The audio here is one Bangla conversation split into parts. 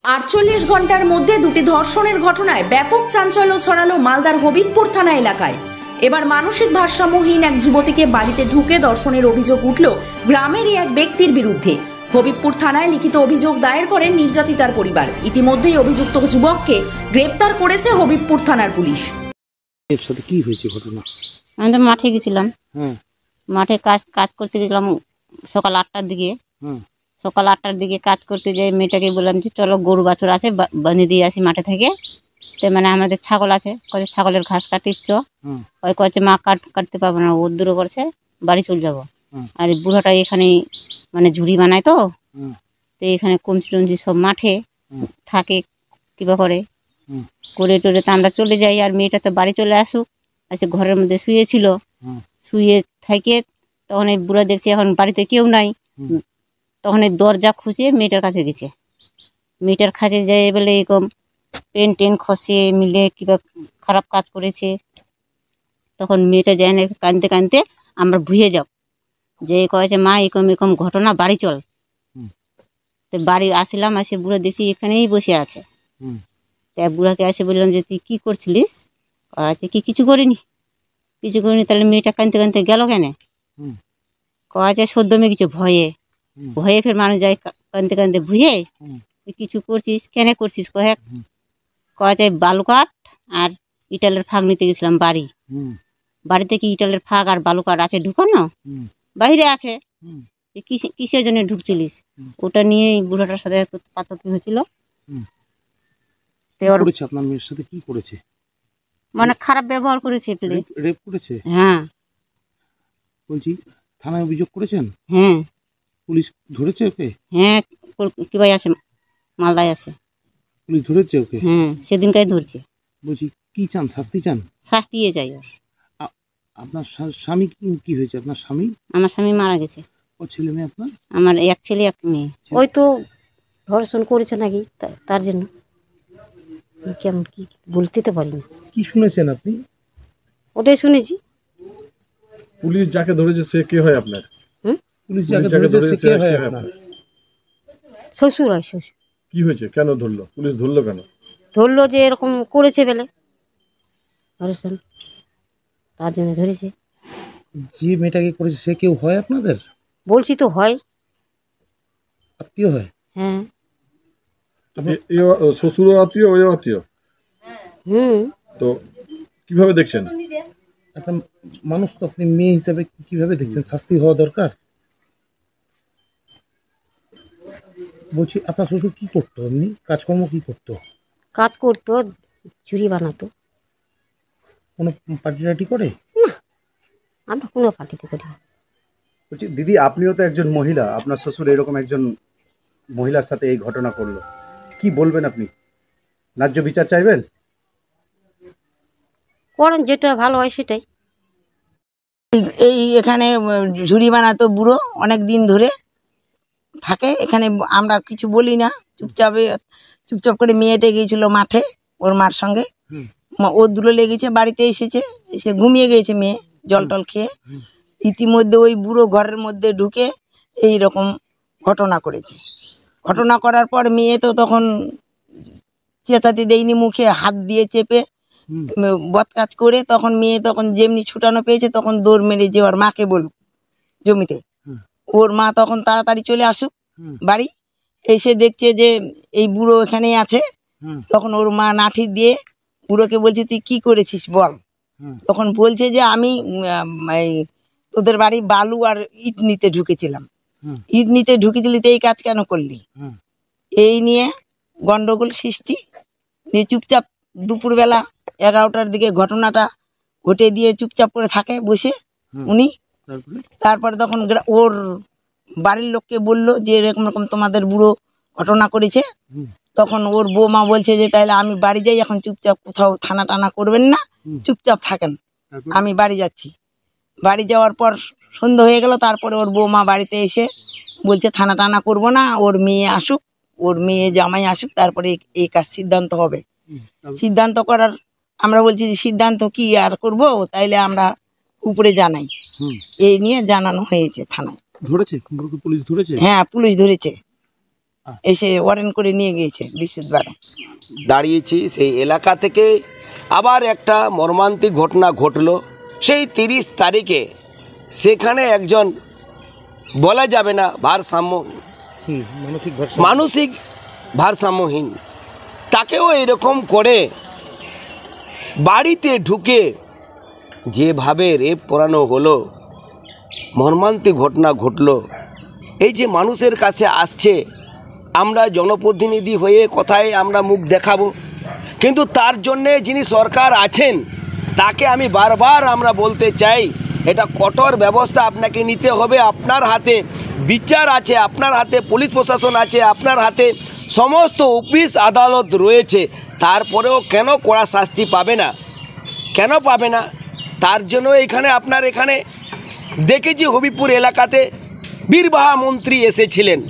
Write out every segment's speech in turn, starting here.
48 ঘন্টার মধ্যে দুটি ধর্ষণের ঘটনায় ব্যাপক চাঞ্চল্য ছড়ালো মালদার হবিবপুর থানা এলাকায়। এবার মানসিক ভারসাম্যহীন এক যুবতীকে বাড়িতে ঢুকে ধর্ষণের অভিযোগ উঠল গ্রামেরই এক ব্যক্তির বিরুদ্ধে। হবিবপুর থানায় লিখিত অভিযোগ দায়ের করেন নির্যাতিতার পরিবার। ইতিমধ্যেই অভিযুক্ত যুবককে গ্রেপ্তার করেছে হবিবপুর থানার পুলিশ। এর সাথে কি হয়েছে ঘটনা? আমি তো মাঠে গেছিলাম। মাঠে কাজ করতে গেছিলাম সকাল 8টার দিকে। সকাল 8টার দিকে কাজ করতে যাই মেয়েটাকে বললাম যে চলো গরু বাছুর আছে বাঁধে দিয়ে আসি মাঠে থেকে। তো মানে আমাদের ছাগল আছে, কয়েছে ছাগলের ঘাস কাটিস চ। ওই কয়েছে মা কাটতে পারবো না, ও দূরে করছে, বাড়ি চলে যাবো। আর এই বুড়াটা এখানে মানে ঝুড়ি বানায় তো এখানে কমচি টমচি সব মাঠে থাকে কিবা করে টোরে তো আমরা চলে যাই। আর মেয়েটা তো বাড়ি চলে আসুক, আসে ঘরের মধ্যে শুয়েছিল। শুয়ে থেকে তখন এই বুড়া দেখছি এখন বাড়িতে কেউ নাই, তখন এই দরজা খুঁজে মেয়েটার কাছে গেছে। মেয়েটার কাছে যাই বলে এরকম পেন টেন খসে মিলে কিবা খারাপ কাজ করেছে। তখন মেয়েটা যায় না, কাঁদতে কাঁদতে আমরা ভুয়ে যাও যে কয়েছে মা এরকম এরকম ঘটনা, বাড়ি চল। তো বাড়ি আসলাম, আসে বুড়া দেখছি এখানেই বসে আছে। তা বুড়াকে এসে বললাম যে তুই কি করছিলিস? আচ্ছা কিছু করিনি। তাহলে মেয়েটা কাঁদতে কাঁদতে গেল কেন? কয়েছে সদ্য মেয়ে কিছু ভয়ে ফের মানুষ যায় কাঁদতে কাঁদতে ভুয়ে। তুই কিছু করছিস কেন করছিস? কয়েছে বালুকাঠ আর ইটালের ফাঁক নিতে গেছিলাম বাড়িতে কি ইটালের ফাঁক আর বালুকাঠ আছে ঢুকানো? বাইরে আছে। কিসের জন্য ঢুকছিলিস? ওটা নিয়ে বুড়াটার সাথে পাতকি হয়েছিল। আপনার মেয়ের সাথে কি করেছে? মানে খারাপ ব্যবহার করেছে। রেপ করেছে? হ্যাঁ। বলছি থানায় অভিযোগ করেছেন? হ্যাঁ। পুলিশ ধরেছে ওকে? হ্যাঁ, কি ভাই আছে, মালদায় আছে। পুলিশ ধরেছে ওকে? হ্যাঁ, সেদিনকাই ধরছে। বলছি কি চান, শাস্তি চান? শাস্তিয়ে চাই। আপনার স্বামী কি হয়েছে? আপনার স্বামী? আমার স্বামী মারা গেছে। ও ছেলে মেয়ে আপনার? আমার এক ছেলে এক মেয়ে। ওই তো ধর্ষণ করেছে নাকি, তার জন্য কেমন কি বলতে তো পারি না। কি শুনেছেন আপনি? ওটাই শুনেছি। পুলিশ যাকে ধরেছে সে কে হয় আপনার? পুলিশ যাকে ধরেছে সে কে হয় আপনার? শ্বশুর হয়। শ্বশুর। কি হয়েছে, কেন ধরলো? পুলিশ ধরলো কেন? ধরলো যে এরকম করেছে বলে ধর্ষণ, তার জন্য ধরেছে। যে মেয়েটাকে করেছে সে কেউ হয় আপনাদের? বলছি তো হয়, আত্মীয় হয়। হ্যাঁ। শ্বশুর আত্মীয়, ওই আত্মীয়। তো কিভাবে দেখছেন? একটা মানুষ তো, আপনি মেয়ে হিসাবে কিভাবে দেখছেন? শাস্তি হওয়া দরকার। বলছি আপনার শ্বশুর কি করতো? এমনি কাজকর্ম কি করতো? কাজ করতো, ঝুড়ি বানাতো। কোনো পার্টি টাটি করে? না, আমরা কোনো পার্টিতে করি না। বলছি দিদি, আপনিও তো একজন মহিলা, আপনার শ্বশুর এরকম একজন মহিলার সাথে এই ঘটনা করলো, কি বলবেন আপনি? ন্যায্য বিচার চাইবেন? করেন যেটা ভালো হয় সেটাই। এই এখানে ঝুড়ি বানাতো বুড়ো, অনেক দিন ধরে থাকে এখানে। আমরা কিছু বলি না, চুপচাপ করে মেয়েটা গিয়েছিল মাঠে ওর মার সঙ্গে। ও দূরে লেগেছে, বাড়িতে এসে ঘুমিয়ে গিয়েছে মেয়ে জল টল খেয়ে। ইতিমধ্যে ওই বুড়ো ঘরের মধ্যে ঢুকে এই রকম ঘটনা করেছে। ঘটনা করার পর মেয়ে তো তখন চেঁচাতে দেয়নি, মুখে হাত দিয়ে চেপে বদকাজ করে তখন মেয়ে তখন যেমনি ছুটানো পেয়েছে তখন দৌড় মেরে যে ওর মাকে বলুক জমিতে। ওর মা তখন তাড়াতাড়ি চলে আসুক বাড়ি, এসে দেখছে যে এই বুড়ো এখানেই আছে। তখন ওর মা লাঠি দিয়ে বুড়োকে বলছে তুই কি করেছিস বল। তখন বলছে যে আমি তোদের বাড়ি বালু আর ইট নিতে ঢুকেছিলাম। ইট নিতে ঢুকেছিলি তো এই কাজ কেন করলি? এই নিয়ে গন্ডগোল সৃষ্টি নিয়ে চুপচাপ দুপুরবেলা 11টার দিকে ঘটনাটা ঘটে দিয়ে চুপচাপ করে থাকে বসে উনি। তারপরে তখন ওর বাড়ির লোককে বললো যে এরকম রকম তোমাদের বুড়ো ঘটনা করেছে। তখন ওর বৌমা বলছে যে তাইলে আমি বাড়ি যাই, এখন চুপচাপ কোথাও থানা টানা করবেন না, চুপচাপ থাকেন, আমি বাড়ি যাচ্ছি। বাড়ি যাওয়ার পর সন্ধ্যা হয়ে গেল। তারপরে ওর বৌমা বাড়িতে এসে বলছে থানা টানা করবো না, ওর মেয়ে আসুক, ওর মেয়ে জামাই আসুক, তারপরে এই কাজ সিদ্ধান্ত হবে। সিদ্ধান্ত করার আমরা বলছি যে সিদ্ধান্ত কি আর করব, তাইলে আমরা উপরে জানাই। এই নিয়ে জানানো হয়েছে থানায়। ধরেছে পুলিশ? ধরেছে? হ্যাঁ, পুলিশ ধরেছে। এসে ওয়ারেন্ট করে নিয়ে গিয়েছে বৃহস্পতিবারে। দাঁড়িয়েছি সেই এলাকা থেকে আবার একটা মর্মান্তিক ঘটনা ঘটলো সেই 30 তারিখে। সেখানে একজন বলা যাবে না মানসিক ভারসাম্যহীন, তাকেও এরকম করে বাড়িতে ঢুকে যেভাবে রেপ করানো হলো, মর্মান্তিক ঘটনা ঘটলো। এই যে মানুষের কাছে আসছে, আমরা জনপ্রতিনিধি হয়ে কোথায় আমরা মুখ দেখাবো, কিন্তু তার জন্যে যিনি সরকার আছেন তাকে আমি বারবার আমরা বলতে চাই, এটা কঠোর ব্যবস্থা আপনাকে নিতে হবে। আপনার হাতে বিচার আছে, আপনার হাতে পুলিশ প্রশাসন আছে, আপনার হাতে সমস্ত অফিস আদালত রয়েছে, তারপরেও কেন কড়া শাস্তি পাবে না? কেন পাবে না? তার জন্য আপনার এখানে দেখেছি হবিপুর এলাকাতে বীরবাহা মন্ত্রী এসেছিলেন।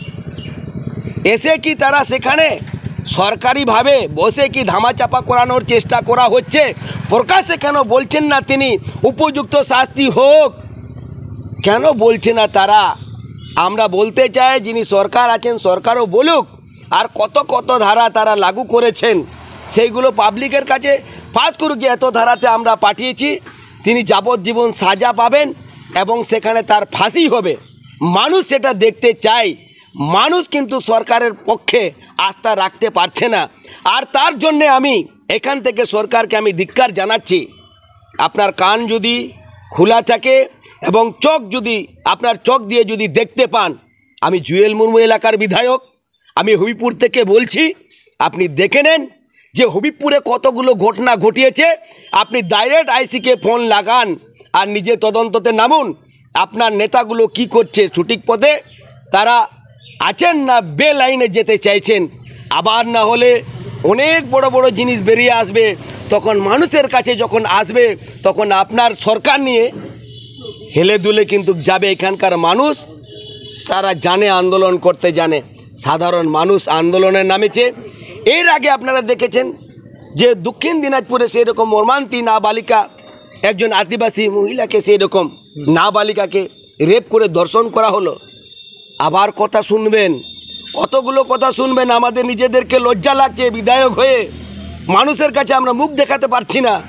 এসে কি তারা সেখানে সরকারিভাবে বসে কি ধামাচাপা করানোর চেষ্টা করা হচ্ছে? প্রকাশ্যে কেন বলছেন না তিনি উপযুক্ত শাস্তি হোক? কেন বলছে না তারা? আমরা বলতে চাই যিনি সরকার আছেন সরকারও বলুক, আর কত কত ধারা তারা লাগু করেছেন সেইগুলো পাবলিকের কাছে ফাঁস করুক। এত ধারাতে আমরা পাঠিয়েছি, তিনি যাবজ্জীবন সাজা পাবেন এবং সেখানে তার ফাঁসি হবে। মানুষ সেটা দেখতে চায়। মানুষ কিন্তু সরকারের পক্ষে আস্থা রাখতে পারছে না, আর তার জন্যে আমি এখান থেকে সরকারকে আমি ধিক্কার জানাচ্ছি। আপনার কান যদি খোলা থাকে এবং চোখ যদি আপনার চোখ দিয়ে যদি দেখতে পান, আমি জুয়েল মুর্মু এলাকার বিধায়ক, আমি হবিপুর থেকে বলছি, আপনি দেখে নেন যে হবিপুরে কতগুলো ঘটনা ঘটিয়েছে। আপনি ডাইরেক্ট আইসিকে ফোন লাগান আর নিজে তদন্ততে নামুন, আপনার নেতাগুলো কি করছে, সঠিক পথে তারা আছেন না বেলাইনে যেতে চাইছেন। আবার না হলে অনেক বড় বড় জিনিস বেরিয়ে আসবে, তখন মানুষের কাছে যখন আসবে তখন আপনার সরকার নিয়ে হেলে দুলে কিন্তু যাবে। এখানকার মানুষ সারা জানে, আন্দোলন করতে জানে, সাধারণ মানুষ আন্দোলনে নামেছে। এর আগে আপনারা দেখেছেন যে দক্ষিণ দিনাজপুরে সেরকম মর্মান্তিক নাবালিকা, একজন আদিবাসী মহিলাকে সেরকম নাবালিকাকে রেপ করে ধর্ষণ করা হলো। আবার কথা শুনবেন, কতগুলো কথা শুনবেন। আমাদের নিজেদেরকে লজ্জা লাগছে বিধায়ক হয়ে, মানুষের কাছে আমরা মুখ দেখাতে পারছি না।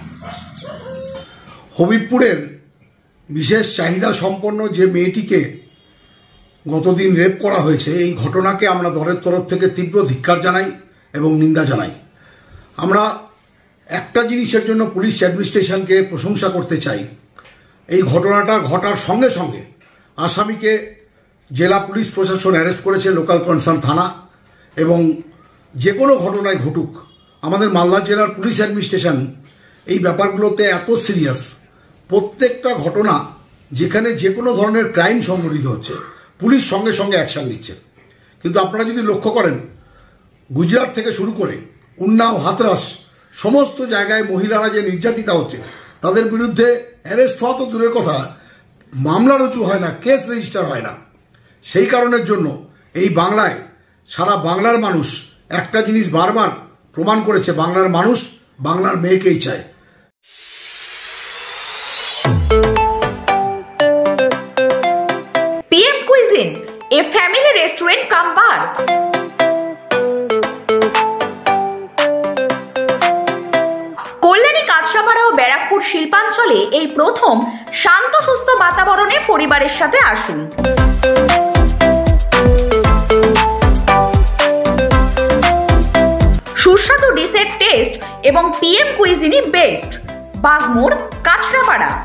হবিবপুরের বিশেষ চাহিদা সম্পন্ন যে মেয়েটিকে গতদিন রেপ করা হয়েছে, এই ঘটনাকে আমরা দলের তরফ থেকে তীব্র ধিক্কার জানাই এবং নিন্দা জানাই। আমরা একটা জিনিসের জন্য পুলিশ অ্যাডমিনিস্ট্রেশনকে প্রশংসা করতে চাই, এই ঘটনাটা ঘটার সঙ্গে সঙ্গে আসামিকে জেলা পুলিশ প্রশাসন অ্যারেস্ট করেছে, লোকাল কনসার্ন থানা, এবং যে কোনো ঘটনায় ঘটুক আমাদের মালদা জেলার পুলিশ অ্যাডমিনিস্ট্রেশন এই ব্যাপারগুলোতে এত সিরিয়াস। প্রত্যেকটা ঘটনা যেখানে যে কোনো ধরনের ক্রাইম সংঘটিত হচ্ছে পুলিশ সঙ্গে সঙ্গে অ্যাকশান নিচ্ছে। কিন্তু আপনারা যদি লক্ষ্য করেন, গুজরাট থেকে শুরু করে উন্নাও, হাতরাস, সমস্ত জায়গায় মহিলারা যে নির্যাতিতা হচ্ছে তাদের বিরুদ্ধে অ্যারেস্ট হওয়া তো দূরের কথা, মামলা রুজু হয় না, কেস রেজিস্টার হয় না। সেই কারণের জন্য এই বাংলায় সারা বাংলার মানুষ একটা জিনিস বারবার প্রমাণ করেছে, বাংলার মানুষ বাংলার মেয়েকেই চায়। PM Cuisine, a family restaurant cum bar. Kalyani, Kanchrapara ও ব্যারাকপুর শিল্পাঞ্চলে এই প্রথম শান্ত সুস্থ বাতাবরণে পরিবারের সাথে আসুন। সুস্বাদু ডিশের টেস্ট এবং PM Cuisine best, Bagmor, Kanchrapara.